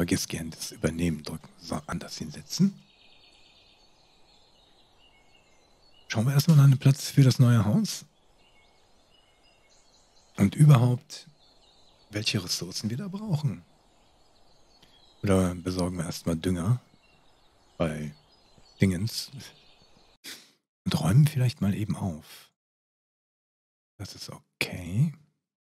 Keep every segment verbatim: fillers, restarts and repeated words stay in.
vergiss gern das Übernehmen drücken. So, anders hinsetzen. Schauen wir erstmal nach einem Platz für das neue Haus. Und überhaupt, welche Ressourcen wir da brauchen. Oder besorgen wir erstmal Dünger bei Dingens. Und räumen vielleicht mal eben auf. Das ist okay.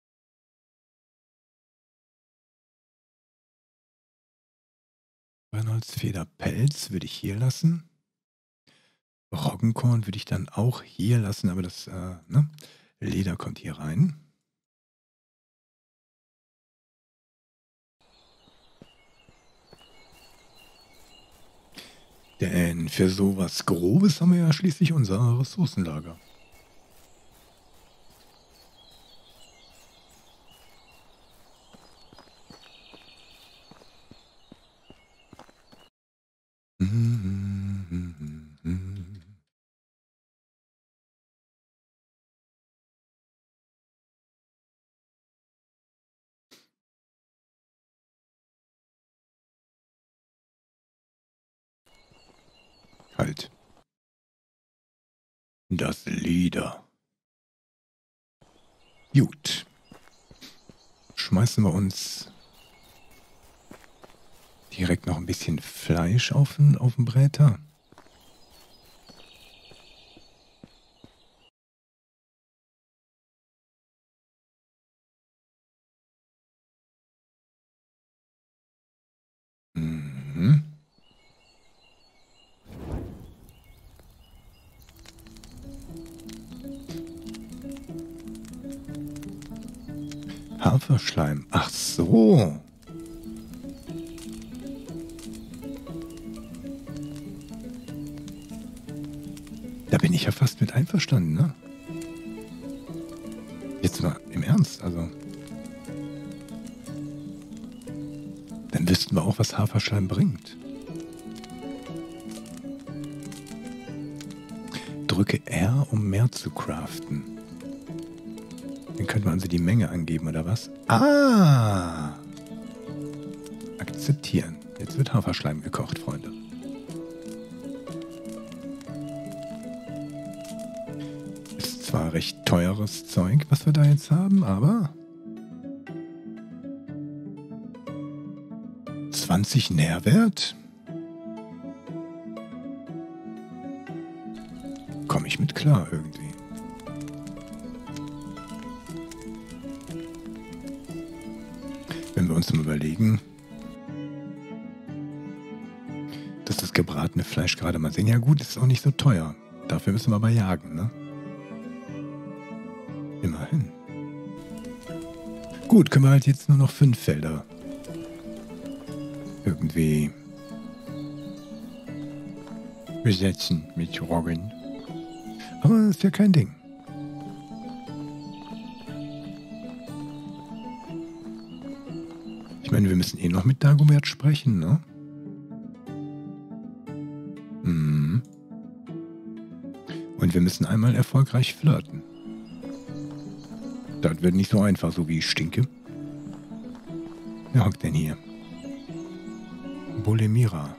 Brennholzfederpelz würde ich hier lassen. Roggenkorn würde ich dann auch hier lassen, aber das äh, ne? Leder kommt hier rein. Denn für sowas Grobes haben wir ja schließlich unser Ressourcenlager. Halt. Das Leder. Gut. Schmeißen wir uns direkt noch ein bisschen Fleisch auf den, auf den Bräter. Mhm. Haferschleim. Ach so. Da bin ich ja fast mit einverstanden, ne? Jetzt mal im Ernst, also. Dann wüssten wir auch, was Haferschleim bringt. Drücke R, um mehr zu craften. Dann könnte man also die Menge angeben, oder was? Ah! Akzeptieren. Jetzt wird Haferschleim gekocht, Freunde. Ist zwar recht teures Zeug, was wir da jetzt haben, aber zwanzig Nährwert? Komme ich mit klar irgendwie. Wenn wir uns mal überlegen, dass das gebratene Fleisch gerade mal sehen, ja gut, ist auch nicht so teuer. Dafür müssen wir aber jagen, ne? Immerhin. Gut, können wir halt jetzt nur noch fünf Felder irgendwie besetzen mit Roggen. Aber das ist ja kein Ding. Ich meine, wir müssen eh noch mit Dagobert sprechen, ne? Mhm. Und wir müssen einmal erfolgreich flirten. Das wird nicht so einfach, so wie ich stinke. Wer hockt denn hier? Bolemira.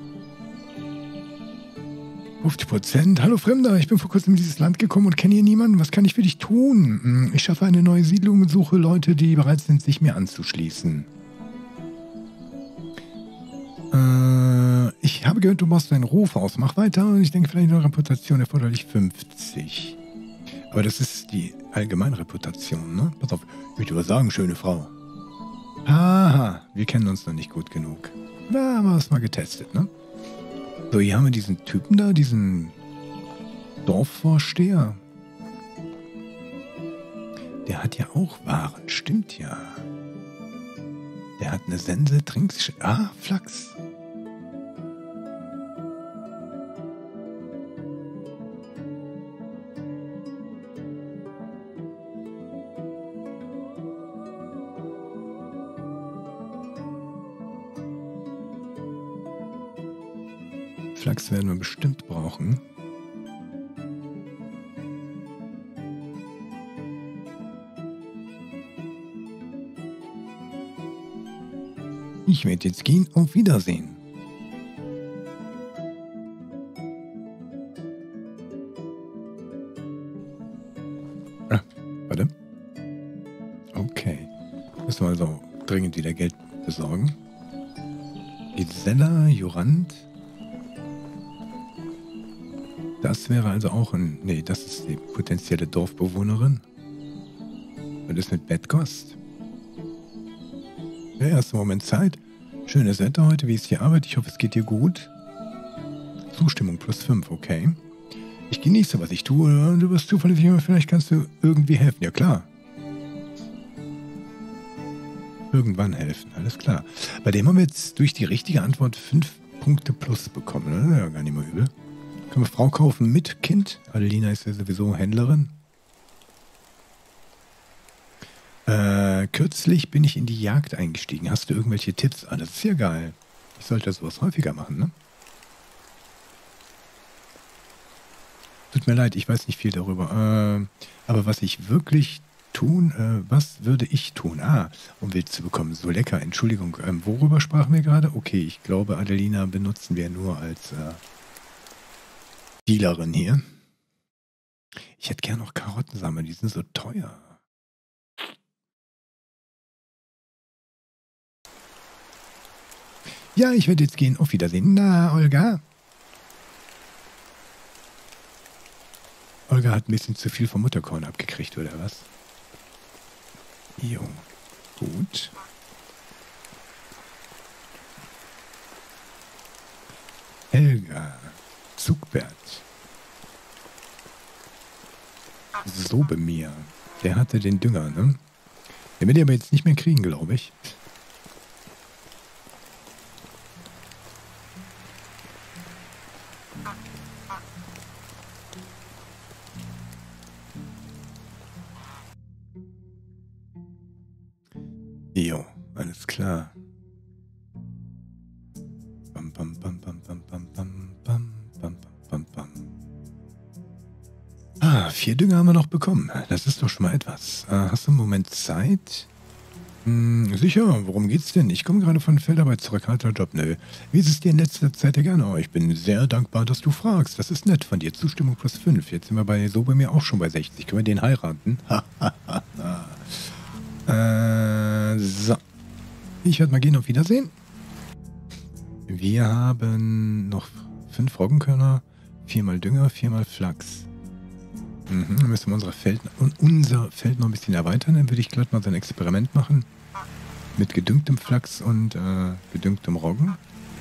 fünfzig Prozent. Hallo Fremder, ich bin vor kurzem in dieses Land gekommen und kenne hier niemanden. Was kann ich für dich tun? Ich schaffe eine neue Siedlung und suche Leute, die bereit sind, sich mir anzuschließen. Äh, ich habe gehört, du baust deinen Ruf aus. Mach weiter und ich denke, vielleicht eine Reputation erforderlich fünfzig. Aber das ist die allgemeine Reputation, ne? Pass auf, ich würde was sagen, schöne Frau. Haha, wir kennen uns noch nicht gut genug. Da haben wir es mal getestet, ne? So, hier haben wir diesen Typen da, diesen Dorfvorsteher. Der hat ja auch Waren, stimmt ja. Der hat eine Sense, Trinks... Ah, Flachs. Flachs werden wir bestimmt brauchen. Ich werde jetzt gehen. Auf Wiedersehen. Ah, warte. Okay. Müssen wir also dringend wieder Geld besorgen. Gisella, Jurand. Das wäre also auch ein... Nee, das ist die potenzielle Dorfbewohnerin. Und ist mit Bettkost. Der erste Moment Zeit. Schönes Wetter heute. Wie ist die Arbeit? Ich hoffe, es geht dir gut. Zustimmung plus fünf, okay. Ich genieße, was ich tue. Du wirst zufällig, vielleicht kannst du irgendwie helfen. Ja, klar. Irgendwann helfen, alles klar. Bei dem haben wir jetzt durch die richtige Antwort fünf Punkte plus bekommen. Das ist ja gar nicht mehr übel. Können wir Frau kaufen mit Kind? Adelina ist ja sowieso Händlerin. Äh, kürzlich bin ich in die Jagd eingestiegen. Hast du irgendwelche Tipps? Ah, das ist ja geil. Ich sollte sowas häufiger machen, ne? Tut mir leid, ich weiß nicht viel darüber. Äh, aber was ich wirklich tun, äh, was würde ich tun? Ah, um Wild zu bekommen. So lecker. Entschuldigung, ähm, worüber sprachen wir gerade? Okay, ich glaube, Adelina benutzen wir nur als äh, Dealerin hier. Ich hätte gern noch Karottensamen, die sind so teuer. Ja, ich werde jetzt gehen. Auf Wiedersehen. Na, Olga? Olga hat ein bisschen zu viel vom Mutterkorn abgekriegt, oder was? Jo, gut. Helga. Zugbert. So bei mir. Der hatte den Dünger, ne? Den wird er aber jetzt nicht mehr kriegen, glaube ich. Jo, alles klar. Bam, bam, bam, bam, bam, bam, bam, bam, bam, bam, bam. Ah, vier Dünger haben wir noch bekommen. Das ist doch schon mal etwas. Äh, hast du einen Moment Zeit? Hm, sicher, worum geht's denn? Ich komme gerade von Feldarbeit zurück. Harter Job, nö. Wie ist es dir in letzter Zeit ergangen? Oh, ich bin sehr dankbar, dass du fragst. Das ist nett von dir. Zustimmung plus fünf. Jetzt sind wir bei so bei mir auch schon bei sechzig. Können wir den heiraten? äh, so. Ich werde mal gehen. Auf Wiedersehen. Wir haben noch fünf Roggenkörner, viermal Dünger, viermal Flachs. Mhm, dann müssen wir unsere Feld, unser Feld noch ein bisschen erweitern. Dann würde ich gleich mal so ein Experiment machen. Mit gedüngtem Flachs und äh, gedüngtem Roggen.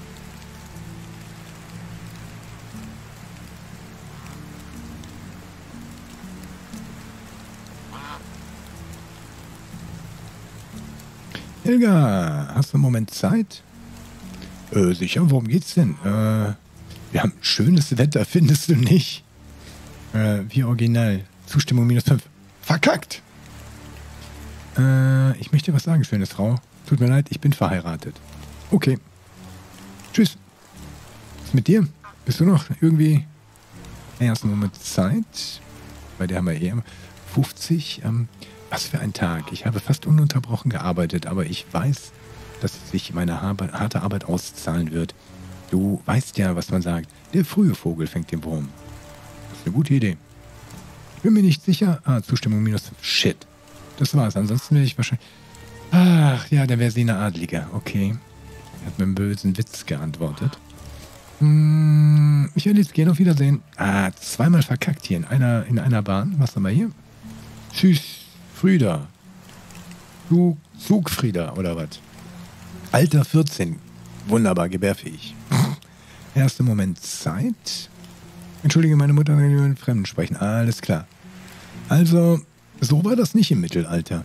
Helga, hast du einen Moment Zeit? Äh, sicher, worum geht's denn? Äh, wir haben schönes Wetter, findest du nicht? Äh, wie original. Zustimmung minus fünf. Verkackt! Äh, ich möchte was sagen, schöne Frau. Tut mir leid, ich bin verheiratet. Okay. Tschüss. Was ist mit dir? Bist du noch irgendwie... Ersten Moment Zeit. Bei der haben wir eher fünfzig. Ähm, was für ein Tag. Ich habe fast ununterbrochen gearbeitet, aber ich weiß, dass sich meine harte Arbeit auszahlen wird. Du weißt ja, was man sagt. Der frühe Vogel fängt den Wurm. Das ist eine gute Idee. Ich bin mir nicht sicher. Ah, Zustimmung minus fünf. Shit. Das war's. Ansonsten wäre ich wahrscheinlich... Ach, ja, dann wäre sie eine Adlige. Okay. Er hat mit einem bösen Witz geantwortet. Hm, ich werde jetzt gehen. Auf Wiedersehen. Ah, zweimal verkackt hier in einer, in einer Bahn. Was haben wir hier? Tschüss, Frieda. Du Zugfrieda, oder was? Alter vierzehn. Wunderbar, gebärfähig. Erster Moment Zeit. Entschuldige, meine Mutter will mit Fremden sprechen. Alles klar. Also, so war das nicht im Mittelalter.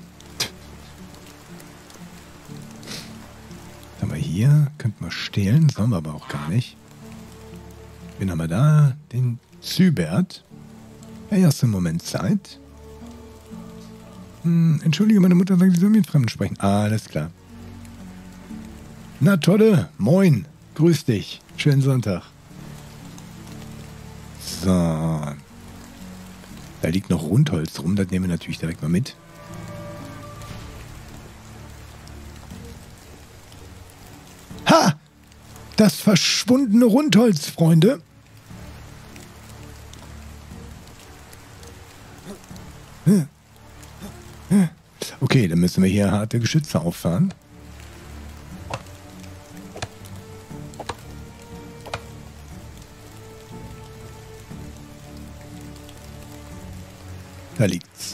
Was haben wir hier? Könnten wir stehlen, sollen wir aber auch gar nicht. Wen haben wir da? Den Zybert. Erster Moment Zeit. Hm, entschuldige, meine Mutter sagt, sie soll mit Fremden sprechen. Alles klar. Na tolle, moin, grüß dich, schönen Sonntag. So. Da liegt noch Rundholz rum, das nehmen wir natürlich direkt mal mit. Ha! Das verschwundene Rundholz, Freunde. Okay, dann müssen wir hier harte Geschütze auffahren. Da liegt's.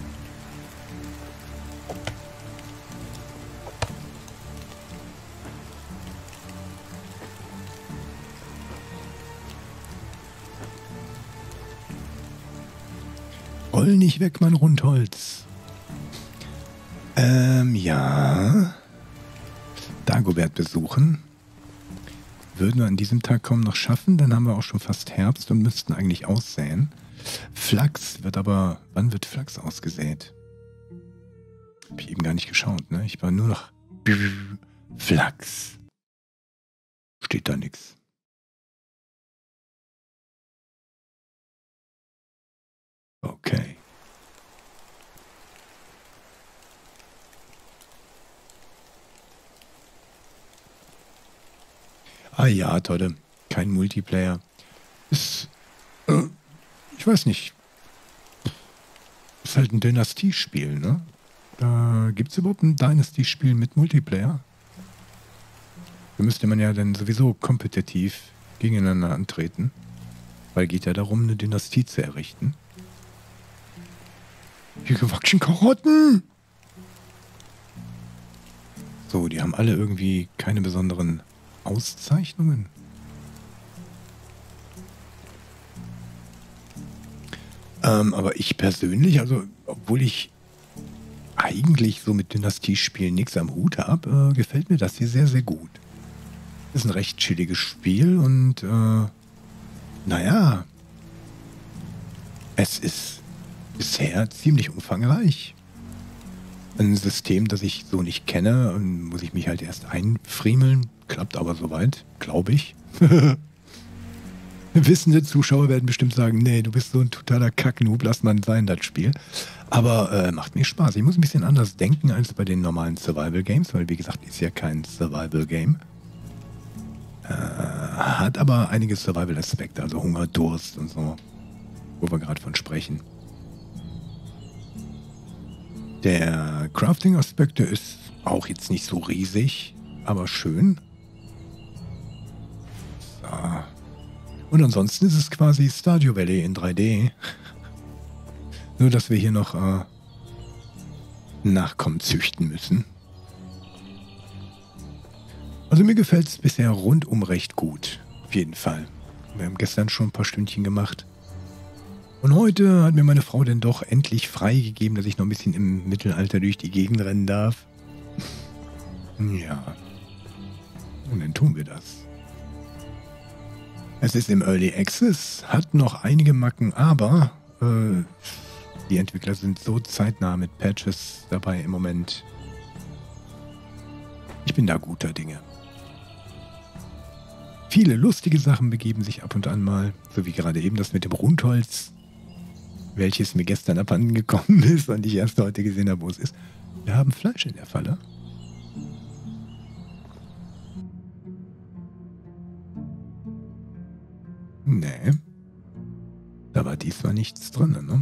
Roll nicht weg, mein Rundholz. Ähm, ja. Dagobert besuchen. Würden wir an diesem Tag kaum noch schaffen, dann haben wir auch schon fast Herbst und müssten eigentlich aussäen. Flachs wird aber... Wann wird Flachs ausgesät? Hab ich eben gar nicht geschaut, ne? Ich war nur noch... Flachs. Steht da nichts. Okay. Ah ja, tolle. Kein Multiplayer. Ist... Äh, ich weiß nicht. Ist halt ein Dynastie-Spiel, ne? Da gibt es überhaupt ein Dynasty-Spiel mit Multiplayer? Da müsste man ja dann sowieso kompetitiv gegeneinander antreten. Weil geht ja darum, eine Dynastie zu errichten. Die gewachsenen Karotten! So, die haben alle irgendwie keine besonderen Auszeichnungen. Ähm, aber ich persönlich, also obwohl ich eigentlich so mit Dynastiespielen nichts am Hut habe, äh, gefällt mir das hier sehr, sehr gut. Ist ein recht chilliges Spiel und äh, naja, es ist bisher ziemlich umfangreich. Ein System, das ich so nicht kenne, und muss ich mich halt erst einfriemeln. Klappt aber soweit, glaube ich. Wissende Zuschauer werden bestimmt sagen, nee, du bist so ein totaler Kacknoob, lass mal sein, das Spiel. Aber äh, macht mir Spaß. Ich muss ein bisschen anders denken als bei den normalen Survival-Games, weil wie gesagt, ist ja kein Survival-Game. Äh, hat aber einige Survival-Aspekte, also Hunger, Durst und so, wo wir gerade von sprechen. Der Crafting-Aspekt, der ist auch jetzt nicht so riesig, aber schön. So. Und ansonsten ist es quasi Stardew Valley in drei D. Nur, dass wir hier noch äh, Nachkommen züchten müssen. Also mir gefällt es bisher rundum recht gut. Auf jeden Fall. Wir haben gestern schon ein paar Stündchen gemacht. Und heute hat mir meine Frau denn doch endlich freigegeben, dass ich noch ein bisschen im Mittelalter durch die Gegend rennen darf. Ja. Und dann tun wir das. Es ist im Early Access, hat noch einige Macken, aber äh, die Entwickler sind so zeitnah mit Patches dabei im Moment. Ich bin da guter Dinge. Viele lustige Sachen begeben sich ab und an mal, so wie gerade eben das mit dem Rundholz, welches mir gestern abhanden gekommen ist und ich erst heute gesehen habe, wo es ist. Wir haben Fleisch in der Falle. Nee. Da war diesmal nichts drin, ne?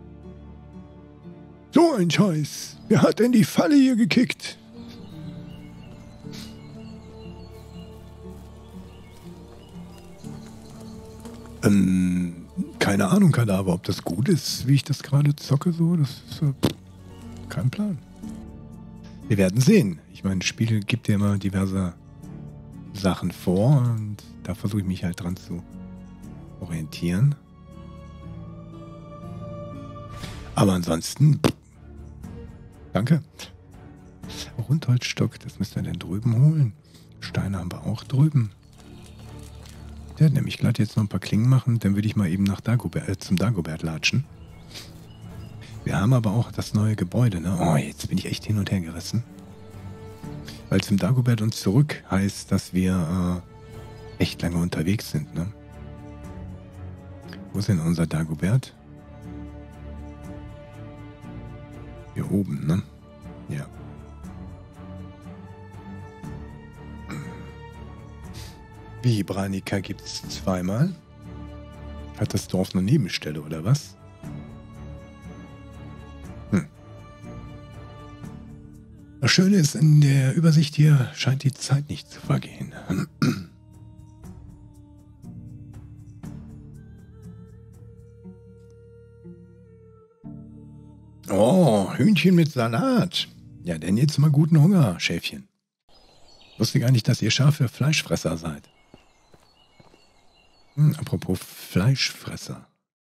So ein Scheiß. Wer hat denn die Falle hier gekickt? Ähm, keine Ahnung, Kadaver, ob das gut ist, wie ich das gerade zocke, so. Das ist äh, kein Plan. Wir werden sehen. Ich meine, das Spiel gibt dir immer diverse Sachen vor und da versuche ich mich halt dran zu orientieren. Aber ansonsten, danke. Rundholzstock, das müsst ihr denn drüben holen. Steine haben wir auch drüben. Der hat nämlich glatt jetzt noch ein paar Klingen machen, dann würde ich mal eben nach Dagobert, äh, zum Dagobert latschen. Wir haben aber auch das neue Gebäude, ne? Oh, jetzt bin ich echt hin und her gerissen. Weil zum Dagobert und zurück heißt, dass wir äh, echt lange unterwegs sind, ne? Wo ist denn unser Dagobert? Hier oben, ne? Ja. Wie, Branica gibt's zweimal? Hat das Dorf eine Nebenstelle, oder was? Hm. Das Schöne ist, in der Übersicht hier scheint die Zeit nicht zu vergehen. Oh, Hühnchen mit Salat. Ja, denn jetzt mal guten Hunger, Schäfchen. Wusste gar nicht, dass ihr scharfe Fleischfresser seid. Hm, apropos Fleischfresser.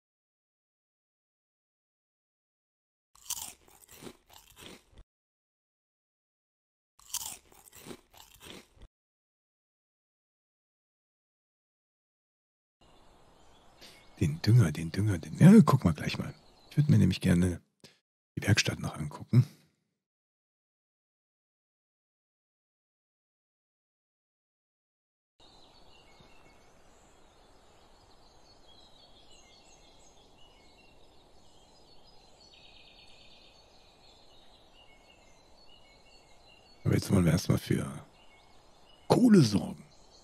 Den Dünger, den Dünger, den... Ja, guck mal gleich mal. Ich würde mir nämlich gerne die Werkstatt noch angucken. Aber jetzt wollen wir erstmal für Kohle sorgen.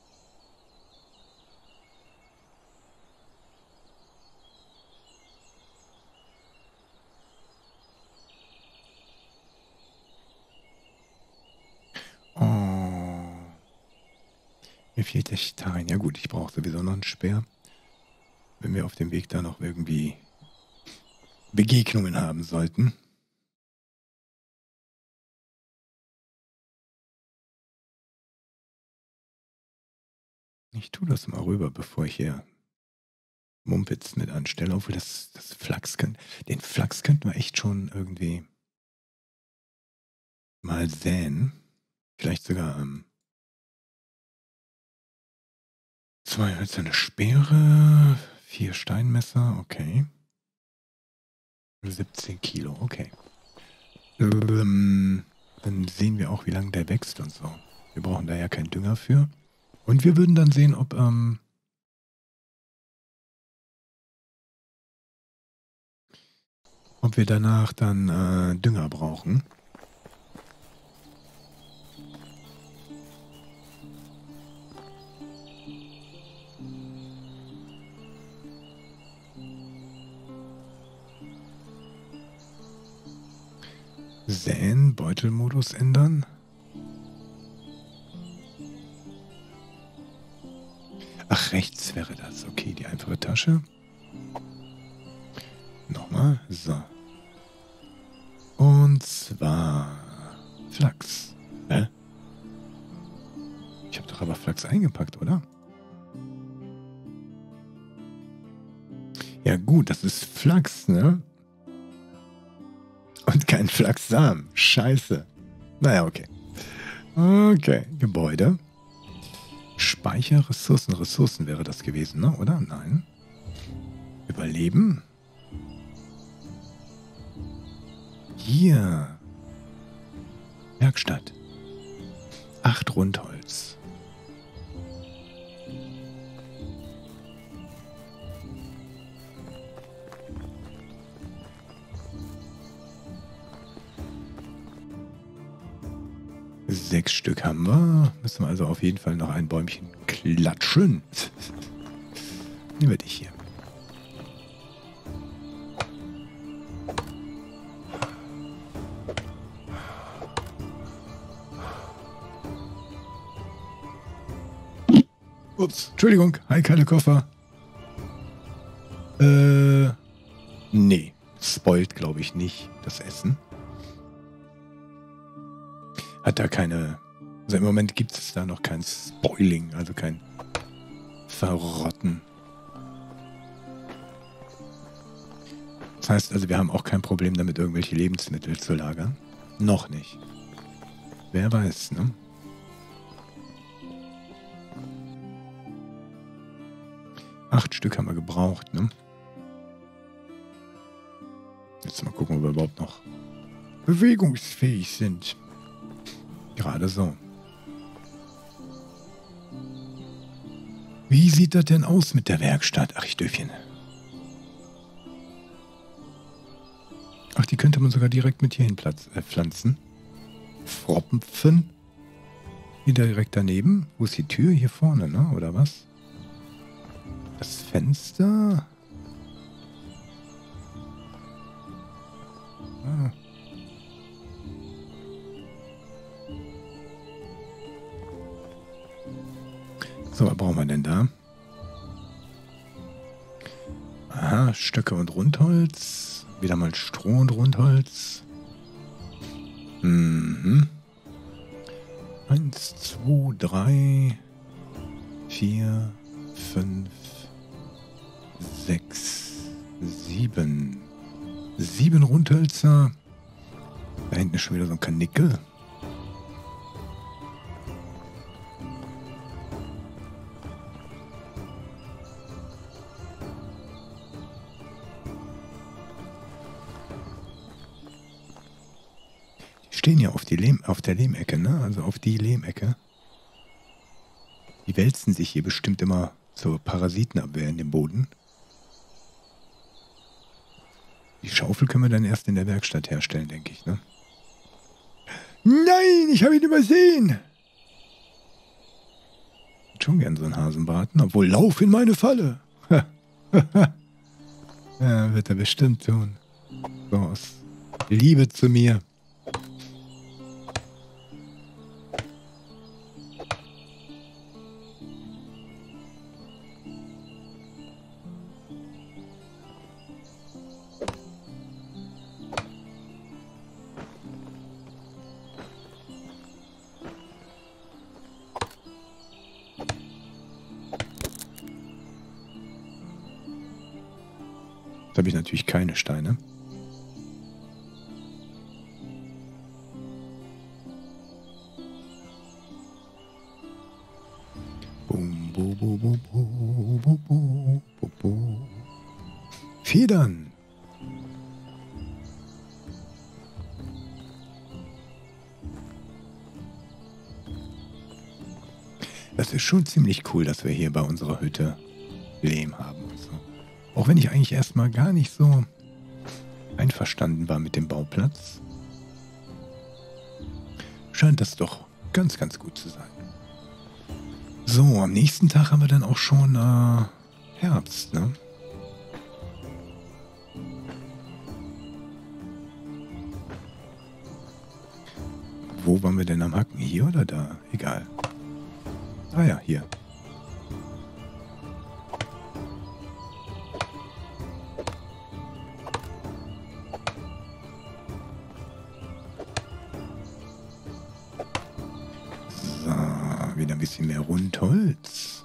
Oh. Mir fehlt der Stein. Ja gut, ich brauche sowieso noch einen Speer. Wenn wir auf dem Weg da noch irgendwie Begegnungen haben sollten. Ich tue das mal rüber, bevor ich hier Mumpitz mit anstelle. Obwohl das, das Flachs können. Den Flachs könnten wir echt schon irgendwie mal säen. Vielleicht sogar ähm, zwei hölzerne Speere, vier Steinmesser, okay. siebzehn Kilo, okay. Ähm, dann sehen wir auch, wie lange der wächst und so. Wir brauchen da ja keinen Dünger für. Und wir würden dann sehen, ob, ähm, ob wir danach dann äh, Dünger brauchen. Säen, Beutelmodus ändern. Ach, rechts wäre das. Okay, die einfache Tasche. Nochmal. So. Und zwar Flachs. Hä? Ich habe doch aber Flachs eingepackt, oder? Ja gut, das ist Flachs, ne? Und kein Flachssamen. Scheiße. Naja, okay. Okay, Gebäude. Speicher, Ressourcen. Ressourcen wäre das gewesen, ne? Oder? Nein. Überleben. Hier. Werkstatt. Acht Rundholz. Sechs Stück haben wir. Müssen wir also auf jeden Fall noch ein Bäumchen klatschen. Nehmen wir dich hier. Ups, Entschuldigung. Hi, keine Koffer. Äh, nee. Spoilt, glaube ich, nicht das Essen. Hat da keine... Also im Moment gibt es da noch kein Spoiling, also kein Verrotten. Das heißt also, wir haben auch kein Problem damit, irgendwelche Lebensmittel zu lagern. Noch nicht. Wer weiß, ne? Acht Stück haben wir gebraucht, ne? Jetzt mal gucken, ob wir überhaupt noch bewegungsfähig sind. Gerade so. Wie sieht das denn aus mit der Werkstatt? Ach, ich Döfchen. Ach, die könnte man sogar direkt mit hierhin platz, äh, pflanzen. Fropfen. Hier direkt daneben. Wo ist die Tür? Hier vorne, ne? Oder was? Das Fenster. Ah. So, was brauchen wir denn da? Aha, Stöcke und Rundholz. Wieder mal Stroh und Rundholz. Mhm. Eins, zwei, drei, vier, fünf, sechs, sieben. Sieben Rundhölzer. Da hinten ist schon wieder so ein Karnickel. Stehen ja auf, die Lehm, auf der Lehmecke, ne? Also auf die Lehmecke. Die wälzen sich hier bestimmt immer zur Parasitenabwehr in den Boden. Die Schaufel können wir dann erst in der Werkstatt herstellen, denke ich, ne? Nein, ich habe ihn übersehen! Ich hätte schon gern so einen Hasenbraten, obwohl Lauf in meine Falle! Ja, wird er bestimmt tun. So aus Liebe zu mir. Jetzt habe ich natürlich keine Steine. Bum, bu, bu, bu, bu, bu, bu, bu, bu. Federn. Das ist schon ziemlich cool, dass wir hier bei unserer Hütte Lehm haben und so. Auch wenn ich eigentlich erstmal gar nicht so einverstanden war mit dem Bauplatz, scheint das doch ganz, ganz gut zu sein. So, am nächsten Tag haben wir dann auch schon äh, Herbst, ne? Wo waren wir denn am Hacken? Hier oder da? Egal. Ah ja, hier. Wieder ein bisschen mehr Rundholz.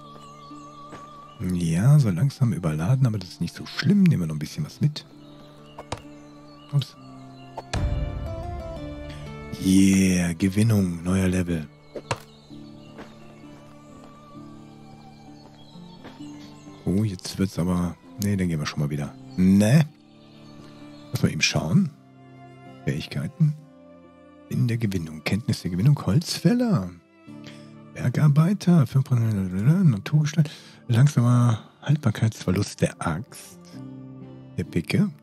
Ja, so langsam überladen, aber das ist nicht so schlimm. Nehmen wir noch ein bisschen was mit. Ups. Yeah, Gewinnung, neuer Level. Oh, jetzt wird's aber... Ne, dann gehen wir schon mal wieder. Ne? Lass mal eben schauen. Fähigkeiten. In der Gewinnung. Kenntnis der Gewinnung. Holzfäller. Bergarbeiter, fünf Prozent Naturgestein, langsamer Haltbarkeitsverlust der Axt, der Picke,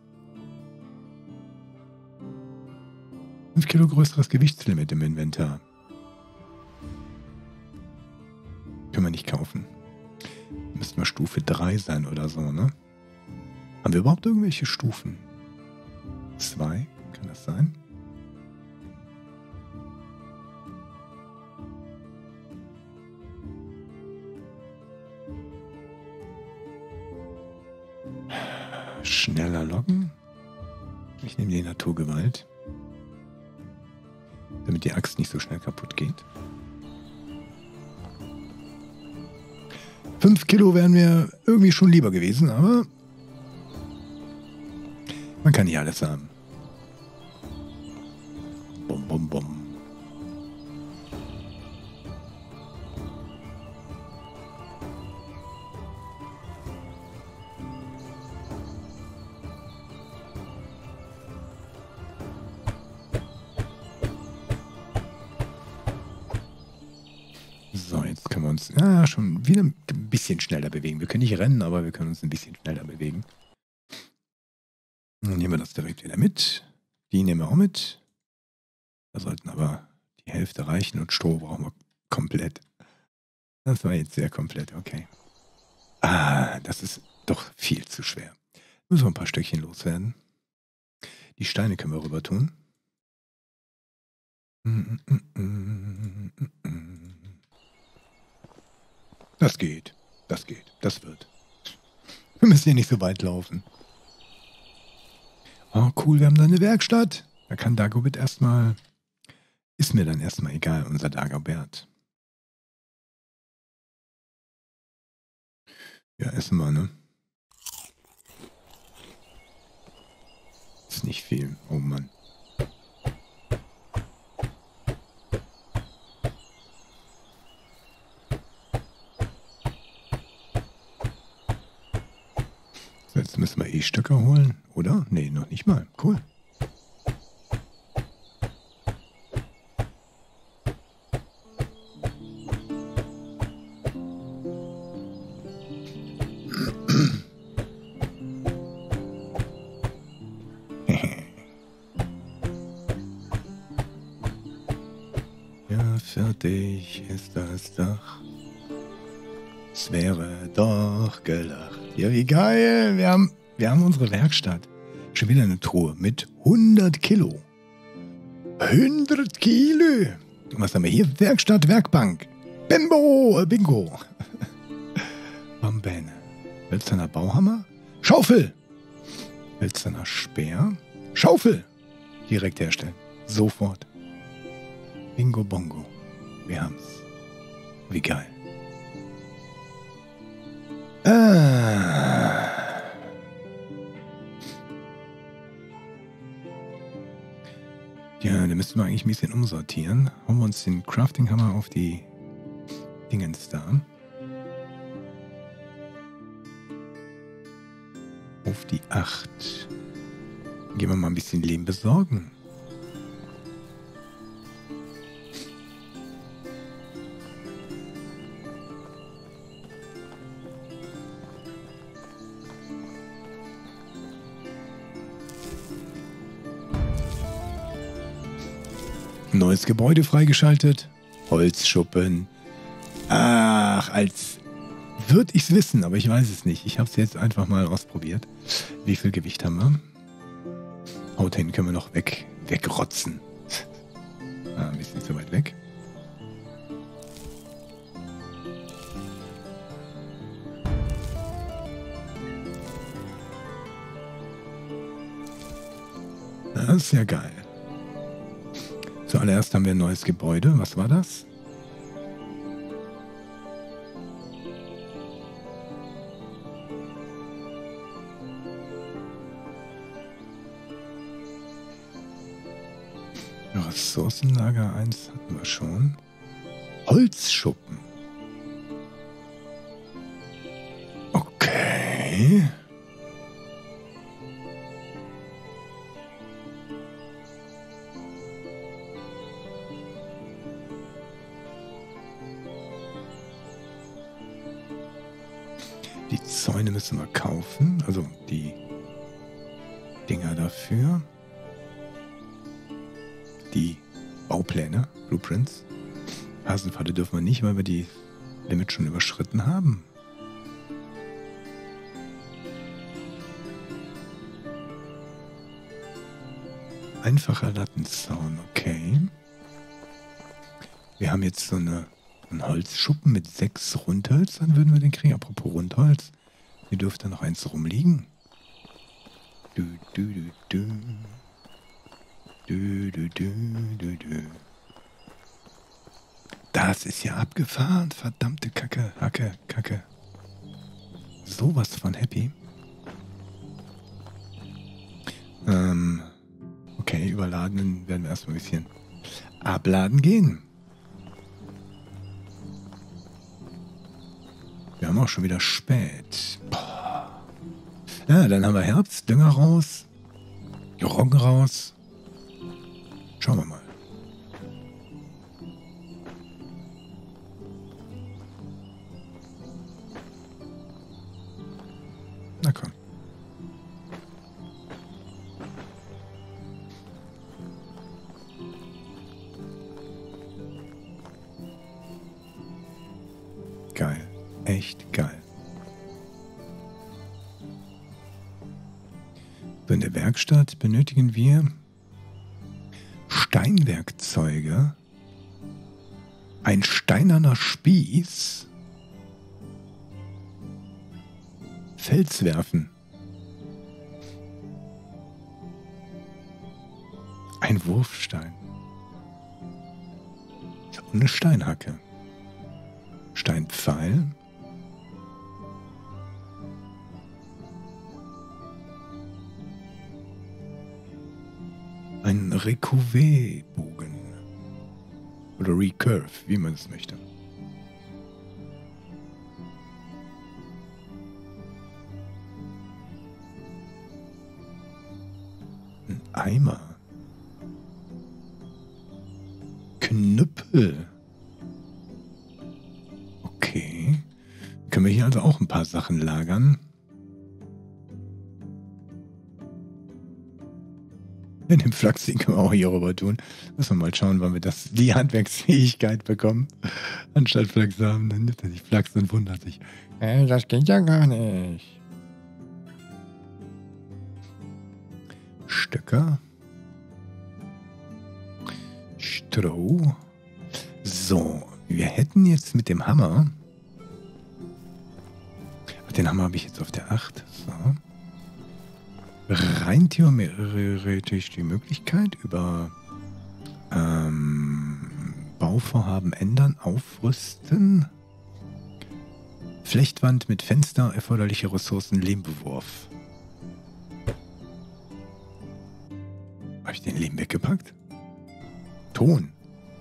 fünf Kilo größeres Gewichtslimit im Inventar. Können wir nicht kaufen. Müssten wir Stufe drei sein oder so, ne? Haben wir überhaupt irgendwelche Stufen? zwei, kann das sein? Schneller loggen. Ich nehme die Naturgewalt. Damit die Axt nicht so schnell kaputt geht. Fünf Kilo wären mir irgendwie schon lieber gewesen, aber man kann nicht alles haben. Bum, bum, bum. So, jetzt können wir uns ja, schon wieder ein bisschen schneller bewegen. Wir können nicht rennen, aber wir können uns ein bisschen schneller bewegen. Dann nehmen wir das direkt wieder mit. Die nehmen wir auch mit. Da sollten aber die Hälfte reichen und Stroh brauchen wir komplett. Das war jetzt sehr komplett, okay. Ah, das ist doch viel zu schwer. Müssen wir ein paar Stöckchen loswerden. Die Steine können wir rüber tun. Das geht. Das geht. Das wird. Wir müssen hier nicht so weit laufen. Oh, cool, wir haben da eine Werkstatt. Da kann Dagobert erstmal... Ist mir dann erstmal egal, unser Dagobert. Ja, essen wir, ne? Ist nicht viel. Oh Mann. So, jetzt müssen wir eh Stöcke holen, oder? Nee, noch nicht mal. Cool. Fertig ist das Dach. Es wäre doch gelacht. Ja, wie geil. Wir haben, wir haben unsere Werkstatt. Schon wieder eine Truhe mit hundert Kilo. hundert Kilo. Und was haben wir hier? Werkstatt, Werkbank. Bimbo, Bingo. Bambene. Hölzerner Bauhammer. Schaufel. Hölzerner Speer. Schaufel. Direkt herstellen. Sofort. Bingo Bongo. Wir haben's. Wie geil. Ah. Ja, da müssten wir eigentlich ein bisschen umsortieren. Hauen wir uns den Crafting-Hammer auf die Dingens da. Auf die acht. Gehen wir mal ein bisschen Lehm besorgen. Neues Gebäude freigeschaltet. Holzschuppen. Ach, als würde ich es wissen, aber ich weiß es nicht. Ich habe es jetzt einfach mal ausprobiert. Wie viel Gewicht haben wir? Haut hin, können wir noch weg, wegrotzen. Ah, ein bisschen zu weit weg. Das ist ja geil. Zuallererst haben wir ein neues Gebäude. Was war das? Ressourcenlager eins hatten wir schon. Holzschuppen. Okay. Die Zäune müssen wir kaufen, also die Dinger dafür. Die Baupläne, Blueprints. Hasenpfade dürfen wir nicht, weil wir die Limit schon überschritten haben. Einfacher Lattenzaun, okay. Wir haben jetzt so eine, einen Holzschuppen mit sechs Rundhölzern, würden wir den kriegen. Apropos Rundholz, hier dürfte noch eins rumliegen. Du, du, du, du. Du, du, du, du, du. Das ist ja abgefahren. Verdammte Kacke, Hacke, Kacke. Sowas von happy. Ähm, okay, überladen werden wir erstmal ein bisschen abladen gehen. Wir haben auch schon wieder spät. Boah. Ja, dann haben wir Herbst, Dünger raus, Roggen raus. Schauen wir mal. Na komm. geil. Echt geil. So, in der Werkstatt benötigen wir Steinwerkzeuge, ein steinerner Spieß, Felswerfen, ein Wurfstein und eine Steinhacke, Steinpfeil, ein Recouvet-Bogen oder Recurve, wie man es möchte. Ein Eimer. Knüppel. Okay. Können wir hier also auch ein paar Sachen lagern? In dem Flachs können wir auch hier rüber tun. Müssen wir mal schauen, wann wir das, die Handwerksfähigkeit bekommen. Anstatt Flachs haben, dann nimmt er sich Flachs und wundert sich. Äh, das geht ja gar nicht. Stöcker. Stroh. So, wir hätten jetzt mit dem Hammer. Den Hammer habe ich jetzt auf der acht. So. Rein theoretisch die Möglichkeit über ähm, Bauvorhaben ändern, aufrüsten. Flechtwand mit Fenster, erforderliche Ressourcen, Lehmbewurf. Habe ich den Lehm weggepackt? Ton.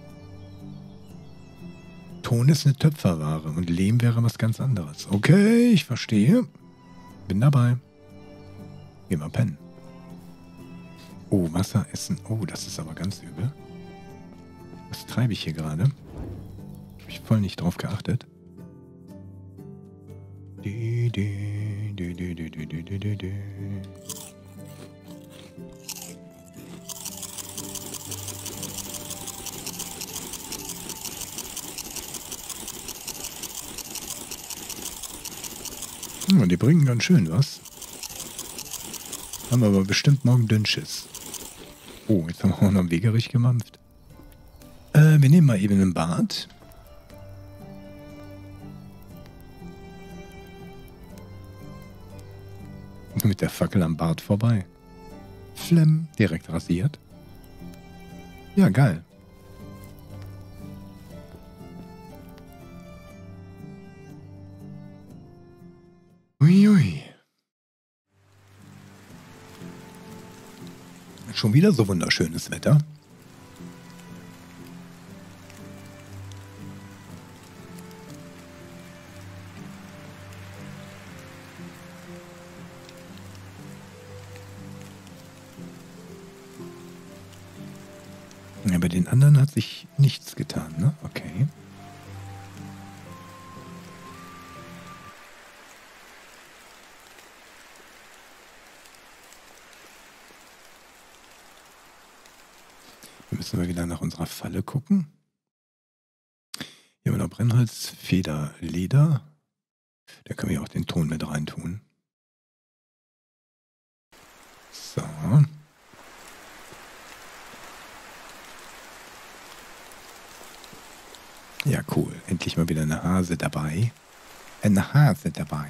Ton ist eine Töpferware und Lehm wäre was ganz anderes. Okay, ich verstehe. Bin dabei. Gehen wir pennen. Oh, Wasser, Essen. Oh, das ist aber ganz übel. Was treibe ich hier gerade? Habe ich voll nicht drauf geachtet. Die, die, die, die, die, die, die, die, die. Hm, die bringen ganz schön was. Haben wir aber bestimmt morgen Dünnschiss. Oh, jetzt haben wir auch noch einen Wegerich gemampft. Äh, wir nehmen mal eben ein Bad. Mit der Fackel am Bart vorbei. Flemm, direkt rasiert. Ja, geil. Uiui. Schon wieder so wunderschönes Wetter. Ja, bei den anderen hat sich nichts getan, ne? Okay. Müssen wir wieder nach unserer Falle gucken. Hier haben wir noch Brennholz, Feder, Leder. Da können wir auch den Ton mit reintun. So. Ja, cool. Endlich mal wieder eine Hase dabei. Eine Hase dabei.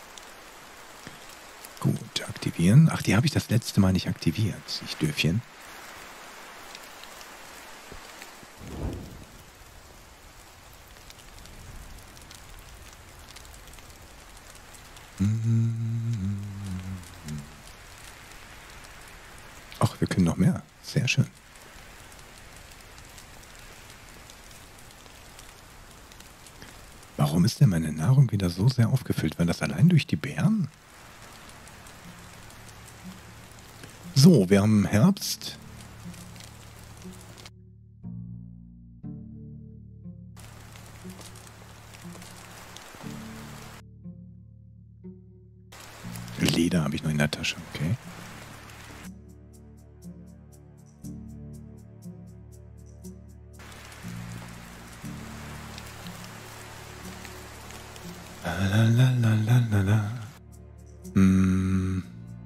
Gut, aktivieren. Ach, die habe ich das letzte Mal nicht aktiviert. Ich Döfchen. Ach, wir können noch mehr. Sehr schön. Warum ist denn meine Nahrung wieder so sehr aufgefüllt? War das allein durch die Beeren? So, wir haben Herbst. Leder habe ich noch in der Tasche, okay. Lalalala. Hm.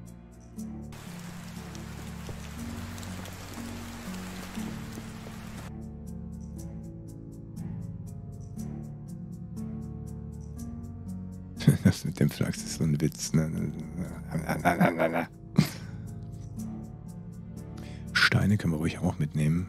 Das mit dem Flachs ist so ein Witz, ne? Steine können wir ruhig auch mitnehmen.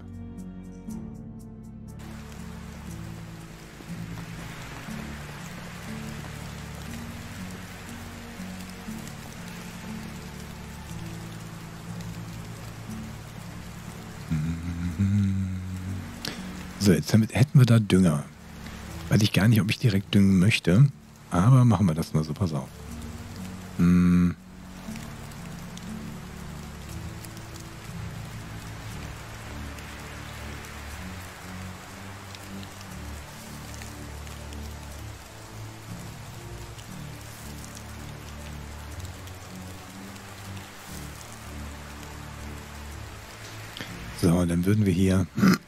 So, jetzt damit hätten wir da Dünger. Weiß ich gar nicht, ob ich direkt düngen möchte. Aber machen wir das mal so, pass auf. Hm. So, dann würden wir hier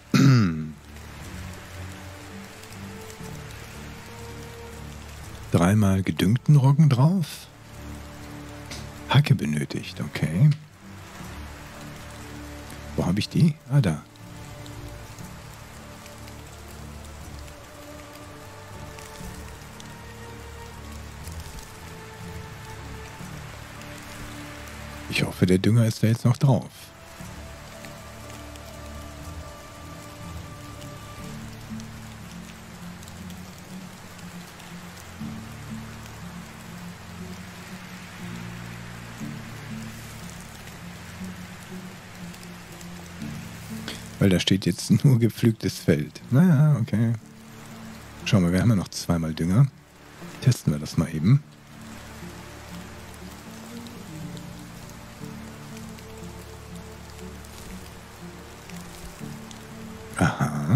dreimal gedüngten Roggen drauf. Hacke benötigt, okay. Wo habe ich die? Ah, da. Ich hoffe, der Dünger ist da jetzt noch drauf. Weil da steht jetzt nur gepflügtes Feld. Naja, okay. Schauen wir, wir haben ja noch zweimal Dünger. Testen wir das mal eben. Aha.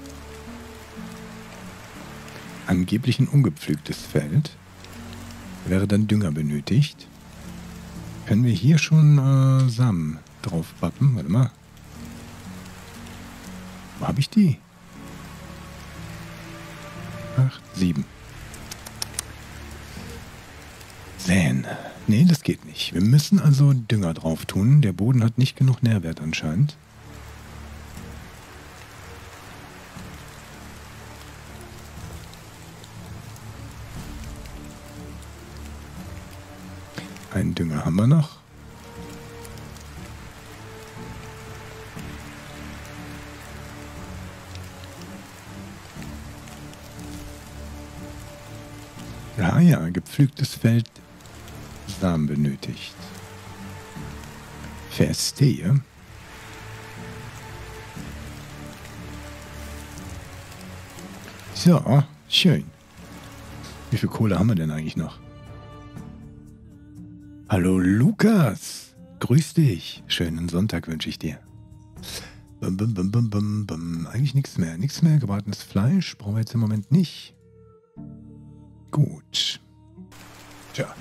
Angeblich ein ungepflügtes Feld. Wäre dann Dünger benötigt. Können wir hier schon äh, Samen drauf pappen? Warte mal. Wo habe ich die? Acht, sieben. Säen. Nee, das geht nicht. Wir müssen also Dünger drauf tun. Der Boden hat nicht genug Nährwert anscheinend. Einen Dünger haben wir noch. Ja, ja, gepflügtes Feld, Samen benötigt. Verstehe. So, schön. Wie viel Kohle haben wir denn eigentlich noch? Hallo Lukas, grüß dich. Schönen Sonntag wünsche ich dir. Bum, bum, bum, bum, bum, bum. Eigentlich nichts mehr. Nichts mehr. Gebratenes Fleisch brauchen wir jetzt im Moment nicht. Gut. Tja.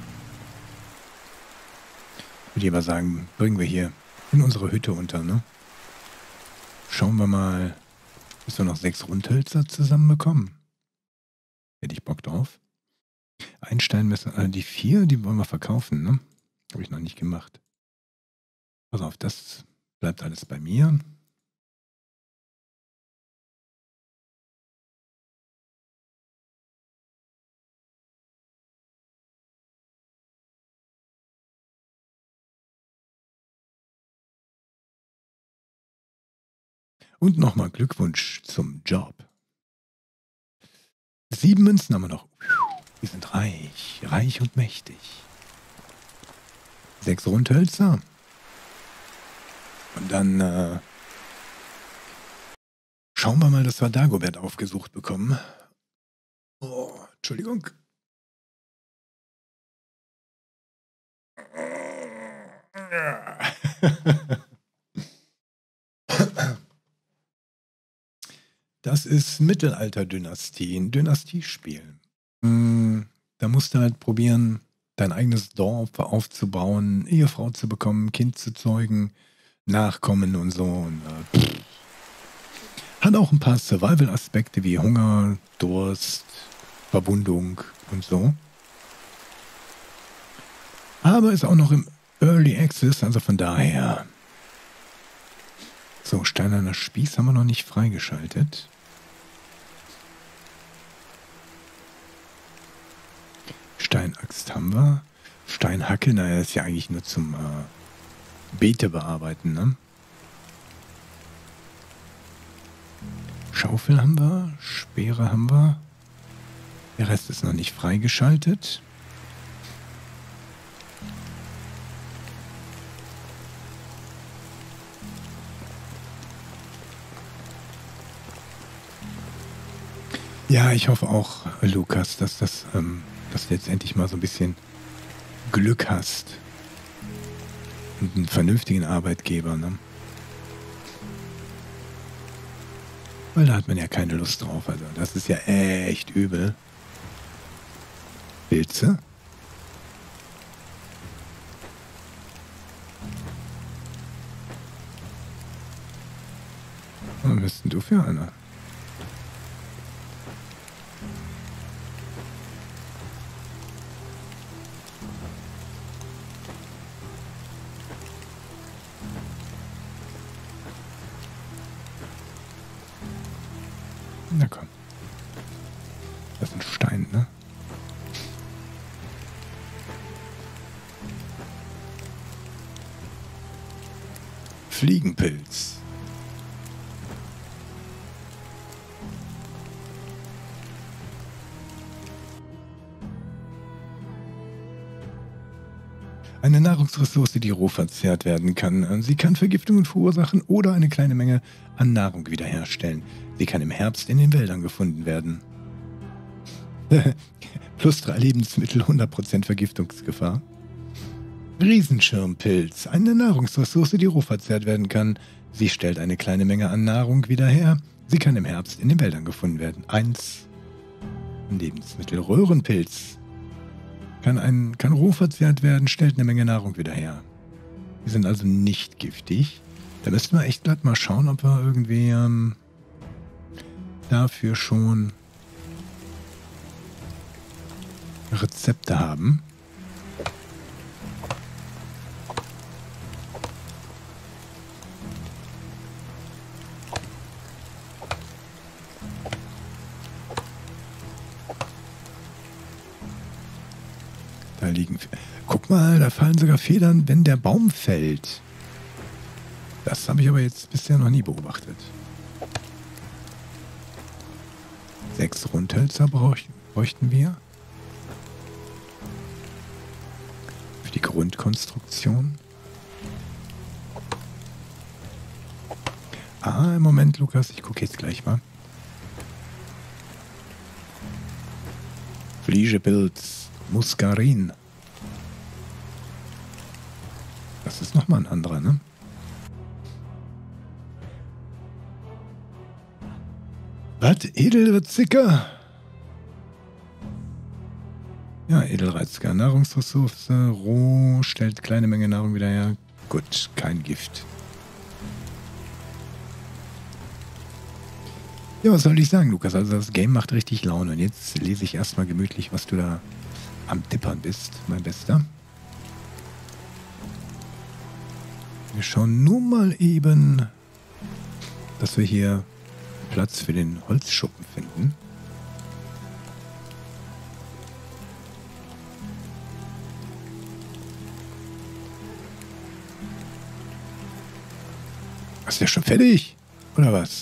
Würde ich aber sagen, bringen wir hier in unsere Hütte unter, ne? Schauen wir mal, bis wir noch sechs Rundhölzer zusammenbekommen. Hätte ich Bock drauf. Ein Steinmesser, äh, die vier, die wollen wir verkaufen, ne? Habe ich noch nicht gemacht. Pass auf, das bleibt alles bei mir. Und nochmal Glückwunsch zum Job. Sieben Münzen haben wir noch. Wir sind reich, reich und mächtig. Sechs Rundhölzer. Und dann äh, schauen wir mal, dass wir Dagobert aufgesucht bekommen. Oh, Entschuldigung. Das ist Mittelalter-Dynastie, ein Dynastiespiel. Da musst du halt probieren, dein eigenes Dorf aufzubauen, Ehefrau zu bekommen, Kind zu zeugen, Nachkommen und so. Und, äh, hat auch ein paar Survival-Aspekte wie Hunger, Durst, Verwundung, und so. Aber ist auch noch im Early Access, also von daher. So, steinerner Spieß haben wir noch nicht freigeschaltet. Steinaxt haben wir. Steinhacke, naja, ist ja eigentlich nur zum äh, Beete bearbeiten, ne? Schaufel haben wir, Speere haben wir. Der Rest ist noch nicht freigeschaltet. Ja, ich hoffe auch, Lukas, dass, das, ähm, dass du jetzt endlich mal so ein bisschen Glück hast. Und einen vernünftigen Arbeitgeber, ne? Weil da hat man ja keine Lust drauf. Also das ist ja echt übel. Pilze? Was bist denn du für einer? Na komm. Das ist ein Stein, ne? Fliegenpilz. Eine Nahrungsressource, die roh verzehrt werden kann. Sie kann Vergiftungen verursachen oder eine kleine Menge an Nahrung wiederherstellen. Sie kann im Herbst in den Wäldern gefunden werden. Plus drei Lebensmittel, hundert Prozent Vergiftungsgefahr. Riesenschirmpilz. Eine Nahrungsressource, die roh verzehrt werden kann. Sie stellt eine kleine Menge an Nahrung wieder her. Sie kann im Herbst in den Wäldern gefunden werden. Eins. Lebensmittel. Röhrenpilz. Kann, ein, kann roh verzehrt werden, stellt eine Menge Nahrung wieder her. Die sind also nicht giftig. Da müssten wir echt glatt mal schauen, ob wir irgendwie ähm, dafür schon Rezepte haben. Da liegen... Guck mal, da fallen sogar Federn, wenn der Baum fällt. Das habe ich aber jetzt bisher noch nie beobachtet. Sechs Rundhölzer bräuchten wir. Für die Grundkonstruktion. Ah, im Moment, Lukas, ich gucke jetzt gleich mal. Fliegepilz. Muskarin. Das ist nochmal ein anderer, ne? Was? Edelreziker? Ja, Edelreziker. Nahrungsressource. Roh. Stellt kleine Menge Nahrung wieder her. Gut, kein Gift. Ja, was soll ich sagen, Lukas? Also das Game macht richtig Laune. Und jetzt lese ich erstmal gemütlich, was du da am Tippern bist, mein Bester. Wir schauen nur mal eben, dass wir hier Platz für den Holzschuppen finden. Ist der schon fertig? Oder was?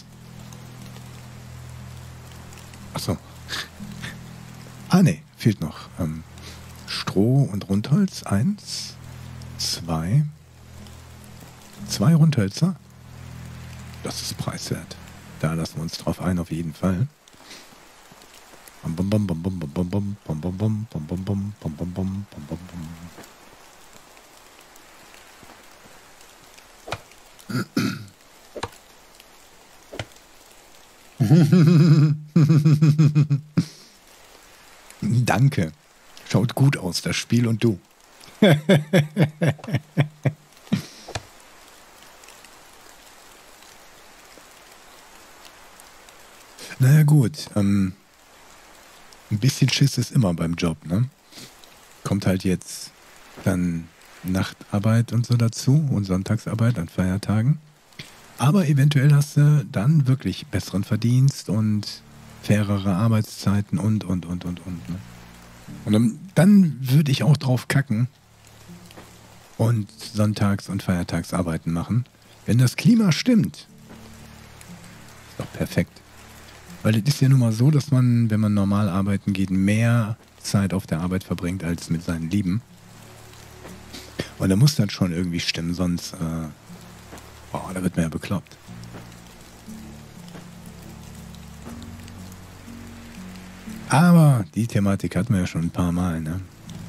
Achso. Ah, ne, fehlt noch. Ähm, Stroh und Rundholz. Eins, zwei. Zwei Rundhölzer. Das ist preiswert. Da lassen wir uns drauf ein, auf jeden Fall. Bum bum bum bum bum bum bum bum bum bum bum bum bum bum bum bum bum bum. Danke. Schaut gut aus, das Spiel und du. Naja gut, ähm, Ein bisschen Schiss ist immer beim Job, ne? Kommt halt jetzt dann Nachtarbeit und so dazu und Sonntagsarbeit an Feiertagen. Aber eventuell hast du dann wirklich besseren Verdienst und fairere Arbeitszeiten und, und, und, und, und. Ne? Und dann, dann würde ich auch drauf kacken und Sonntags- und Feiertagsarbeiten machen. Wenn das Klima stimmt, ist doch perfekt. Weil es ist ja nun mal so, dass man, wenn man normal arbeiten geht, mehr Zeit auf der Arbeit verbringt als mit seinen Lieben. Und da muss das schon irgendwie stimmen, sonst, äh, oh, da wird man ja bekloppt. Aber die Thematik hatten wir ja schon ein paar Mal, ne?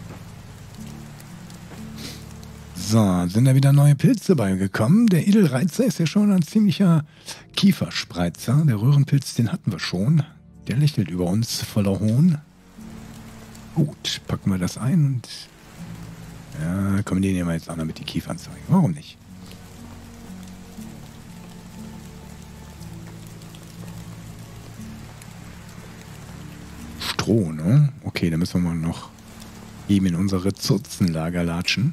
So, sind da wieder neue Pilze beigekommen. Der Edelreizer ist ja schon ein ziemlicher Kieferspreizer. Der Röhrenpilz, den hatten wir schon. Der lächelt über uns voller Hohn. Gut, packen wir das ein und ja, kommen die nehmen wir jetzt auch noch mit die Kiefern zeigen. Warum nicht? Stroh, ne? Okay, dann müssen wir mal noch eben in unsere Zurzenlager latschen.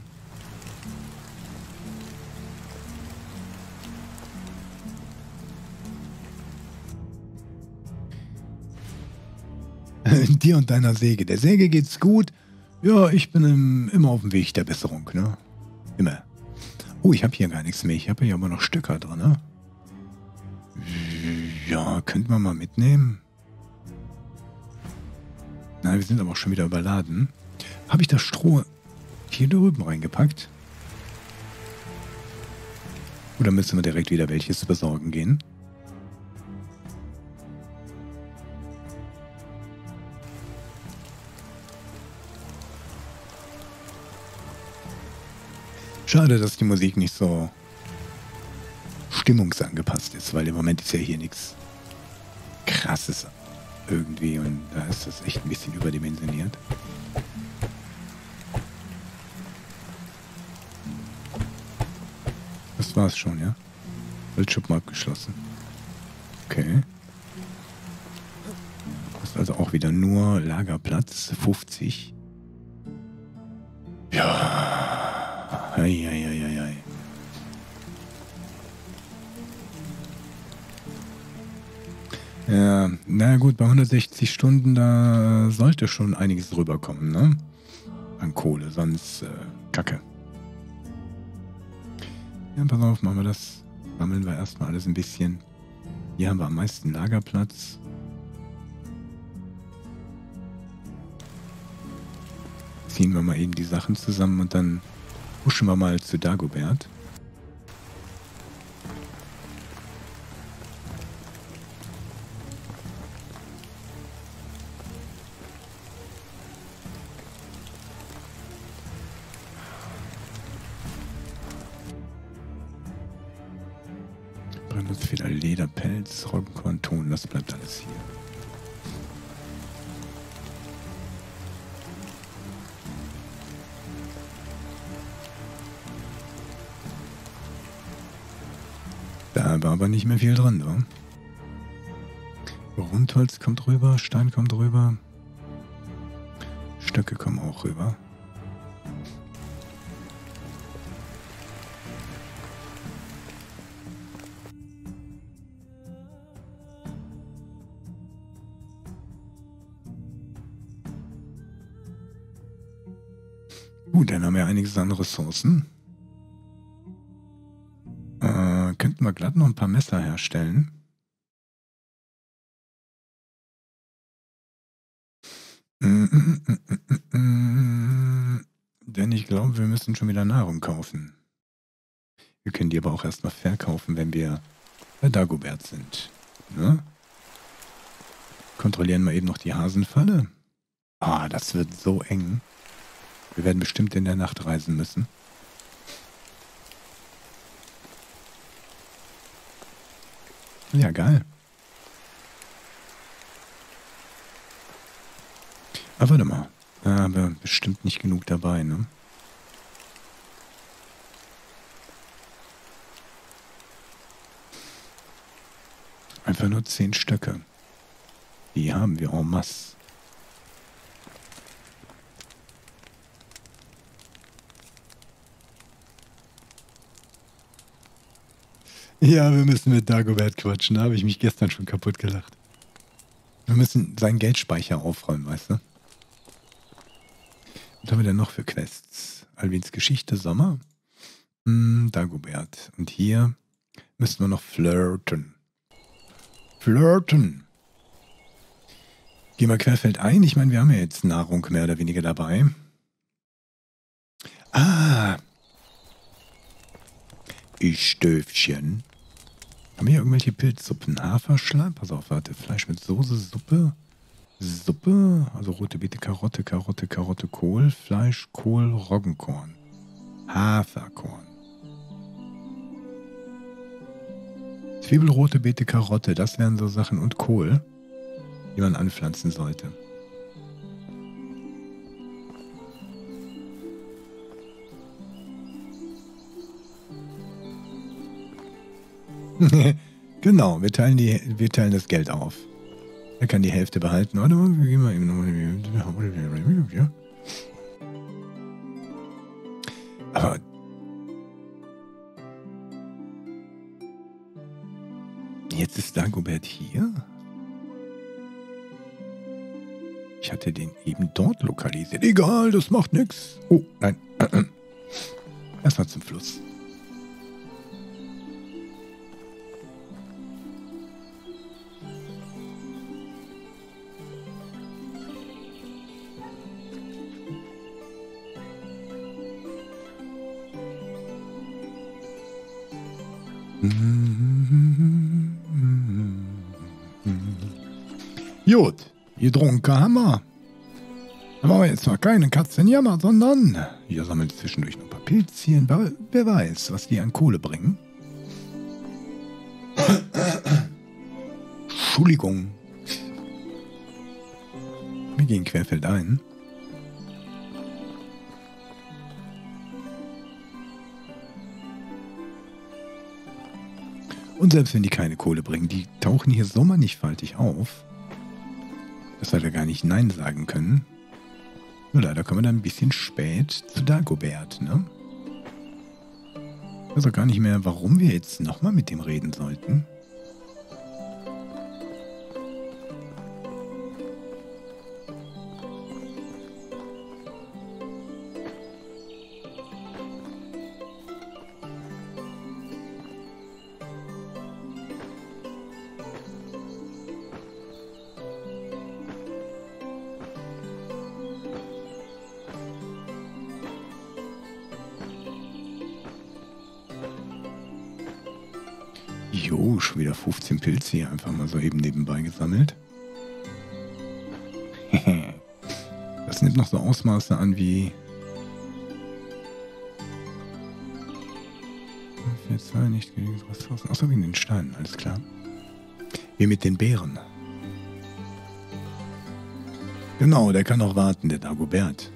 Dir und deiner Säge. Der Säge geht's gut. Ja, ich bin im, immer auf dem Weg der Besserung, ne? Immer. Oh, ich habe hier gar nichts mehr. Ich habe hier aber noch Stöcker drin, ne? Ja, könnten wir mal mitnehmen. Nein, wir sind aber auch schon wieder überladen. Habe ich das Stroh hier drüben reingepackt? Oder müssen wir direkt wieder welches besorgen gehen? Schade, dass die Musik nicht so stimmungsangepasst ist, weil im Moment ist ja hier nichts Krasses irgendwie und da ist das echt ein bisschen überdimensioniert. Das war's schon, ja? Wildschuppen abgeschlossen. Okay. Das ist also auch wieder nur Lagerplatz fünfzig. Ja. Eieieiei. Ja, na gut, bei hundertsechzig Stunden, da sollte schon einiges rüberkommen, ne? An Kohle, sonst äh, Kacke. Ja, pass auf, machen wir das. Sammeln wir erstmal alles ein bisschen. Hier haben wir am meisten Lagerplatz. Ziehen wir mal eben die Sachen zusammen und dann huschen wir mal zu Dagobert. Brennt uns wieder Leder, Pelz, Roggenkorn, Ton, das bleibt alles hier. Da war aber nicht mehr viel drin, oder? Rundholz kommt rüber, Stein kommt rüber, Stöcke kommen auch rüber. Gut, dann haben wir einiges an Ressourcen. Äh, könnten wir glatt noch ein paar Messer herstellen. Mm, mm, mm, mm, mm, mm. Denn ich glaube, wir müssen schon wieder Nahrung kaufen. Wir können die aber auch erstmal verkaufen, wenn wir bei Dagobert sind. Ne? Kontrollieren wir eben noch die Hasenfalle. Ah, das wird so eng. Wir werden bestimmt in der Nacht reisen müssen. Ja, geil. Aber warte mal. Da haben wir bestimmt nicht genug dabei, ne? Einfach nur zehn Stöcke. Die haben wir en masse. Ja, wir müssen mit Dagobert quatschen. Da habe ich mich gestern schon kaputt gelacht. Wir müssen seinen Geldspeicher aufräumen, weißt du? Was haben wir denn noch für Quests? Alwins Geschichte, Sommer. Hm, Dagobert. Und hier müssen wir noch flirten. Flirten. Gehen wir querfeldein. Ich meine, wir haben ja jetzt Nahrung mehr oder weniger dabei. Ah. Ich Stöfchen. Haben wir hier irgendwelche Pilzsuppen? Haferschleim? Pass auf, warte. Fleisch mit Soße, Suppe. Suppe. Also rote Beete, Karotte, Karotte, Karotte, Kohl. Fleisch, Kohl, Roggenkorn. Haferkorn. Zwiebel, rote Beete, Karotte. Das wären so Sachen. Und Kohl, die man anpflanzen sollte. Genau, wir teilen, die, wir teilen das Geld auf. Er kann die Hälfte behalten. Warte mal, wir gehen mal eben nochmal. Aber jetzt ist Dagobert hier? Ich hatte den eben dort lokalisiert. Egal, das macht nichts. Oh, nein. Erstmal zum Fluss. Gut, getrunken haben wir. Aber jetzt noch keine Katzenjammer, sondern hier sammeln zwischendurch noch ein paar Pilzchen. Wer weiß, was die an Kohle bringen. Entschuldigung. Wir gehen querfeldein. Und selbst wenn die keine Kohle bringen, die tauchen hier so mannigfaltig auf, dass wir da gar nicht Nein sagen können. Nur leider kommen wir dann ein bisschen spät zu Dagobert, ne? Ich weiß auch gar nicht mehr, warum wir jetzt nochmal mit dem reden sollten. Jo, schon wieder fünfzehn Pilze hier einfach mal so eben nebenbei gesammelt. Das nimmt noch so Ausmaße an wie... Jetzt war nicht genügend Ressourcen. Außer wegen den Steinen, alles klar. Wie mit den Bären. Genau, der kann noch warten, der Dagobert.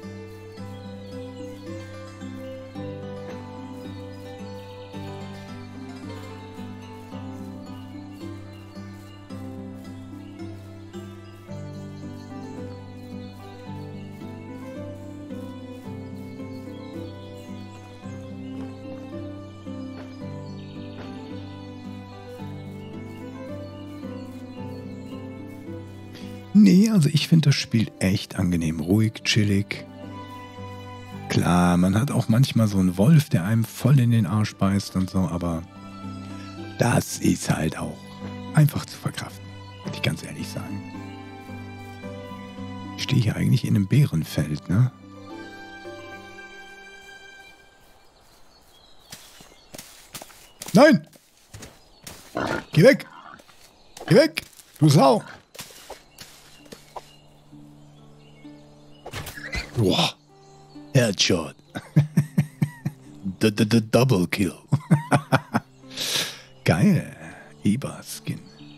Nee, also ich finde das Spiel echt angenehm. Ruhig, chillig. Klar, man hat auch manchmal so einen Wolf, der einem voll in den Arsch beißt und so, aber das ist halt auch einfach zu verkraften, würde ich ganz ehrlich sagen. Ich stehe hier eigentlich in einem Bärenfeld, ne? Nein! Geh weg! Geh weg! Du Sau! Wow. Headshot. D -d -d Double Kill. Geil. Eber-Skin.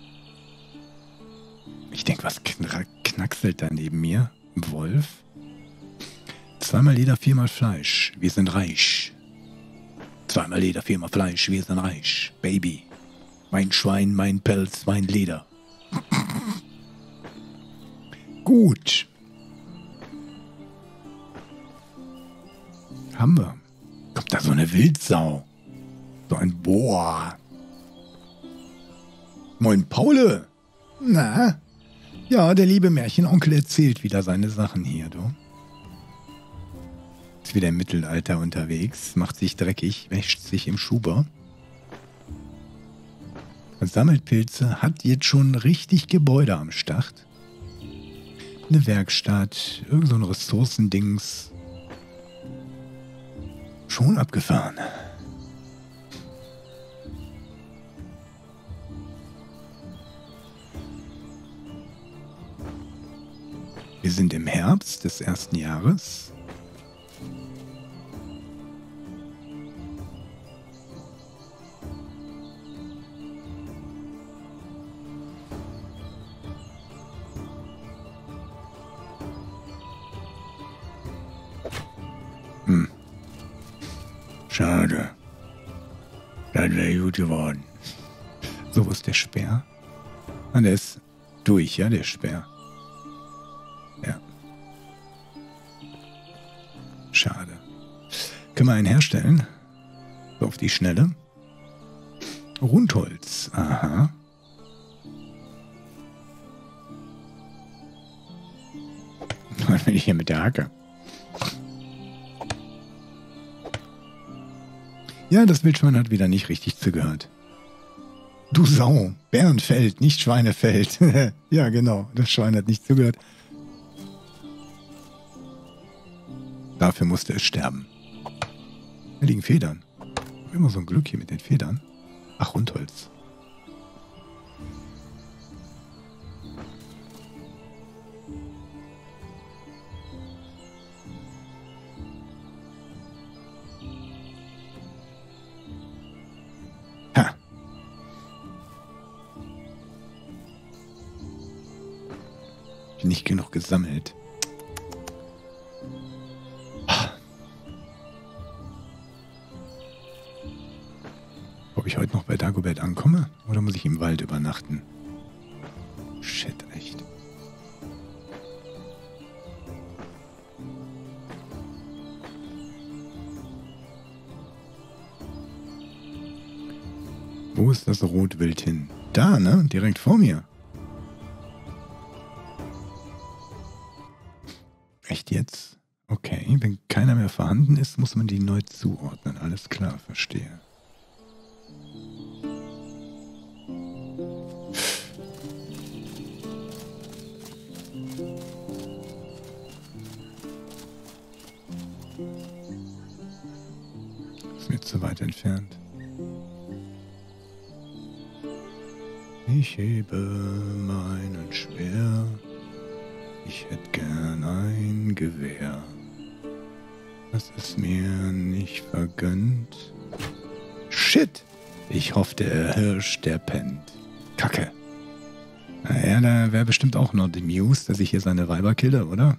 Ich denke, was kn knackselt da neben mir? Ein Wolf? Zweimal Leder, viermal Fleisch. Wir sind reich. Zweimal Leder, viermal Fleisch. Wir sind reich. Baby. Mein Schwein, mein Pelz, mein Leder. Gut. Haben wir. Kommt da so eine Wildsau. So ein Boah. Moin, Paule. Na? Ja, der liebe Märchenonkel erzählt wieder seine Sachen hier, du. Ist wieder im Mittelalter unterwegs, macht sich dreckig, wäscht sich im Schuber. Und sammelt Pilze, hat jetzt schon richtig Gebäude am Start. Eine Werkstatt, irgend so ein Ressourcendings. Schon abgefahren. Wir sind im Herbst des ersten Jahres. Hm. Schade. Das wäre gut geworden. So, wo ist der Speer? Ah, der ist durch, ja, der Speer. Ja. Schade. Können wir einen herstellen? So auf die Schnelle. Rundholz. Aha. Was bin ich hier mit der Hacke? Ja, das Wildschwein hat wieder nicht richtig zugehört. Du Sau. Bärenfeld, nicht Schweinefeld. Ja, genau. Das Schwein hat nicht zugehört. Dafür musste es sterben. Da liegen Federn. Immer so ein Glück hier mit den Federn. Ach, Rundholz. Ha. Ich habe nicht genug gesammelt. Ob ich heute noch bei Dagobert ankomme oder muss ich im Wald übernachten? Shit, echt. Wo ist das Rotwild hin? Da, ne? Direkt vor mir. Echt jetzt? Okay, wenn keiner mehr vorhanden ist, muss man die neu zuordnen. Alles klar, verstehe. Ist mir zu weit entfernt. Ich hebe meinen Speer. Ich hätte gern ein Gewehr. Das ist mir nicht vergönnt. Shit! Ich hoffe, der Hirsch, der pennt. Kacke. Naja, da wäre bestimmt auch noch die Muse, dass ich hier seine Weiber kille, oder?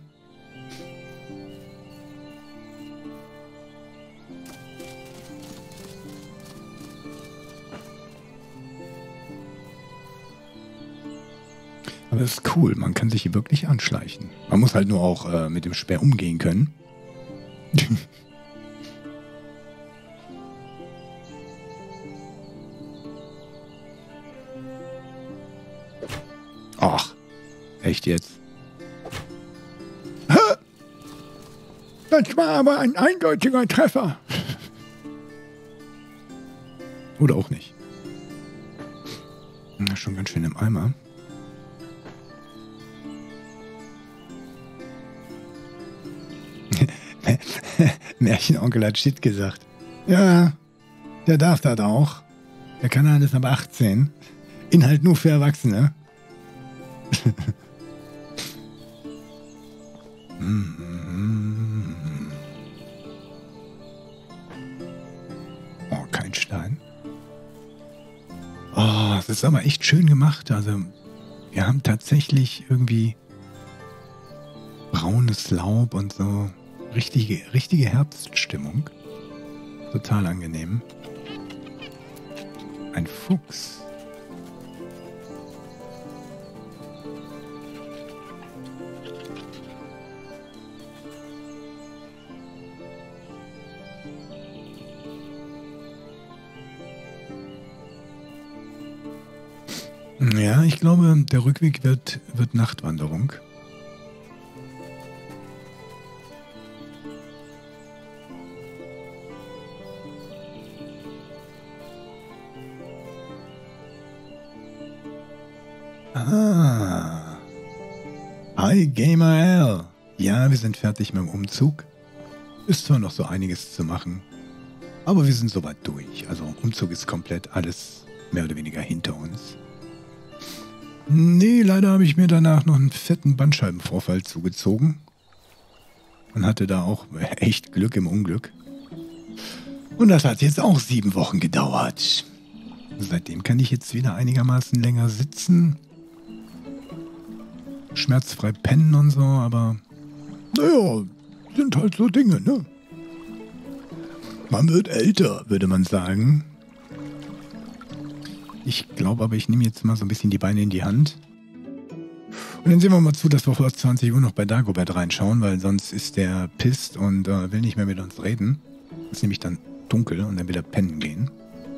Aber das ist cool, man kann sich hier wirklich anschleichen. Man muss halt nur auch äh, mit dem Speer umgehen können. Ach, echt jetzt? Das war aber ein eindeutiger Treffer. Oder auch nicht. Na, schon ganz schön im Eimer. Märchenonkel hat Shit gesagt. Ja, der darf das auch. Der Kanal ist aber achtzehn. Inhalt nur für Erwachsene. Oh, kein Stein. Oh, das ist aber echt schön gemacht. Also, wir haben tatsächlich irgendwie braunes Laub und so. Richtige, richtige Herbststimmung. Total angenehm. Ein Fuchs. ich glaube, der Rückweg wird, wird Nachtwanderung. Ah. Hi, Gamer L. Ja, wir sind fertig mit dem Umzug. Ist zwar noch so einiges zu machen, aber wir sind soweit durch. Also Umzug ist komplett alles mehr oder weniger hinter uns. Nee, leider habe ich mir danach noch einen fetten Bandscheibenvorfall zugezogen. Und hatte da auch echt Glück im Unglück. Und das hat jetzt auch sieben Wochen gedauert. Seitdem kann ich jetzt wieder einigermaßen länger sitzen. Schmerzfrei pennen und so, aber naja, sind halt so Dinge, ne? Man wird älter, würde man sagen. Ich glaube aber, ich nehme jetzt mal so ein bisschen die Beine in die Hand. Und dann sehen wir mal zu, dass wir vor zwanzig Uhr noch bei Dagobert reinschauen, weil sonst ist der pisst und äh, will nicht mehr mit uns reden. Es ist nämlich dann dunkel und dann will er pennen gehen.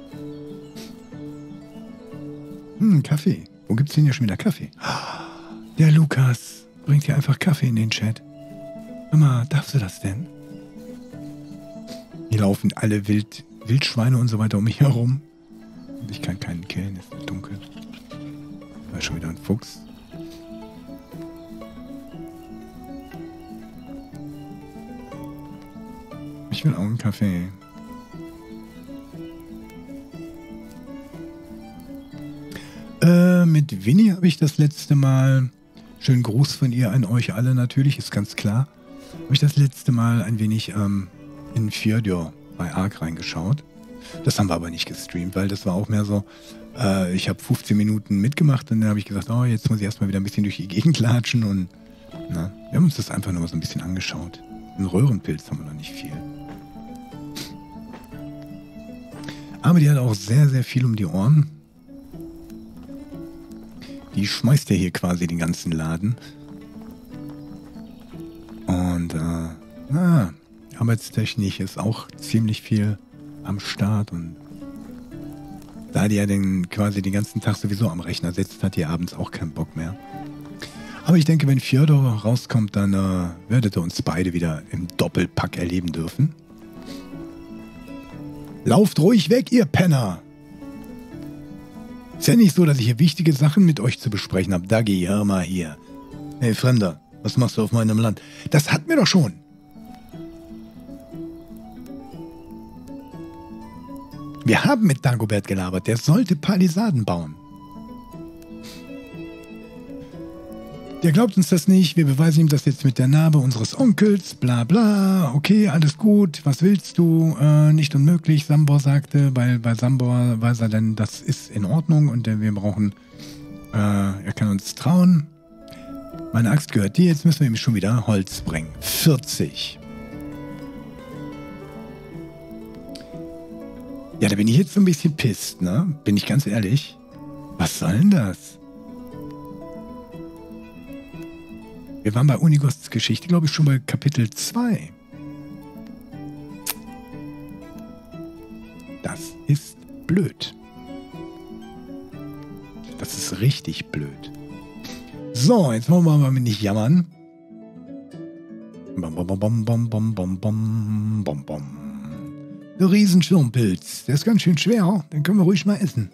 Hm, Kaffee. Wo gibt's denn hier schon wieder Kaffee? Der Lukas bringt hier einfach Kaffee in den Chat. Mama, darfst du das denn? Hier laufen alle Wild, Wildschweine und so weiter um mich herum. Und ich kann keinen killen, es ist dunkel. Da ist schon wieder ein Fuchs. Ich will auch einen Kaffee. Äh, mit Winnie habe ich das letzte Mal, schönen Gruß von ihr an euch alle natürlich, ist ganz klar, habe ich das letzte Mal ein wenig ähm, in Fjordur bei Ark reingeschaut. Das haben wir aber nicht gestreamt, weil das war auch mehr so, äh, ich habe fünfzehn Minuten mitgemacht und dann habe ich gesagt, oh, jetzt muss ich erstmal wieder ein bisschen durch die Gegend latschen und na, wir haben uns das einfach nur mal so ein bisschen angeschaut. Einen Röhrenpilz haben wir noch nicht viel. Aber die hat auch sehr, sehr viel um die Ohren. Die schmeißt ja hier quasi den ganzen Laden. Und äh, na, arbeitstechnisch ist auch ziemlich viel am Start. Und da die ja den, quasi den ganzen Tag sowieso am Rechner sitzt, hat die abends auch keinen Bock mehr. Aber ich denke, wenn Fjordur rauskommt, dann äh, werdet ihr uns beide wieder im Doppelpack erleben dürfen. Lauft ruhig weg, ihr Penner! Ist ja nicht so, dass ich hier wichtige Sachen mit euch zu besprechen habe. Dagi, hör mal hier. Hey, Fremder, was machst du auf meinem Land? Das hatten wir doch schon. Wir haben mit Dagobert gelabert. Der sollte Palisaden bauen. Der glaubt uns das nicht. Wir beweisen ihm das jetzt mit der Narbe unseres Onkels. Bla bla. Okay, alles gut. Was willst du? Äh, nicht unmöglich, Sambor sagte. Weil bei Sambor weiß er dann, das ist in Ordnung und äh, wir brauchen... Äh, er kann uns trauen. Meine Axt gehört dir. Jetzt müssen wir ihm schon wieder Holz bringen. vierzig. Ja, da bin ich jetzt so ein bisschen pisst, ne? Bin ich ganz ehrlich. Was soll denn das? Wir waren bei Unigosts Geschichte, glaube ich, schon bei Kapitel zwei. Das ist blöd. Das ist richtig blöd. So, jetzt wollen wir aber nicht jammern. Bom, bom, bom, bom, bom, bom, bom, bom, bom. Der Riesenschirmpilz, der ist ganz schön schwer. Den können wir ruhig mal essen.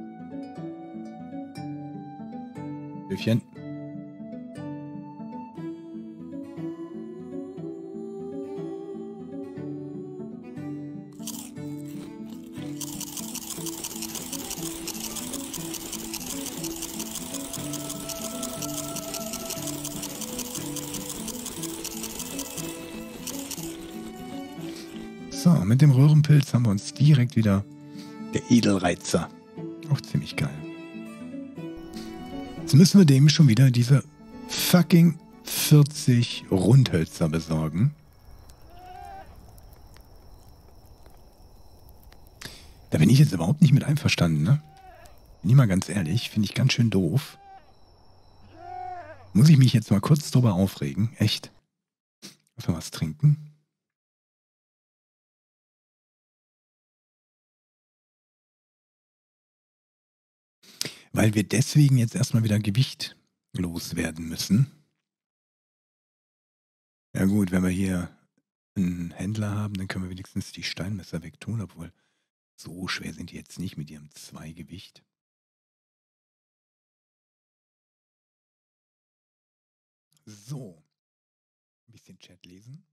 Löffchen. So, mit dem Röhrenpilz haben wir uns direkt wieder der Edelreizer. Auch ziemlich geil. Jetzt müssen wir dem schon wieder diese fucking vierzig Rundhölzer besorgen. Da bin ich jetzt überhaupt nicht mit einverstanden, ne? Bin ich mal ganz ehrlich, finde ich ganz schön doof. Muss ich mich jetzt mal kurz drüber aufregen? Echt? Einfach was trinken? weil wir deswegen jetzt erstmal wieder Gewicht loswerden müssen. Ja gut, wenn wir hier einen Händler haben, dann können wir wenigstens die Steinmesser wegtun, obwohl so schwer sind die jetzt nicht mit ihrem Zweigewicht. So, ein bisschen Chat lesen.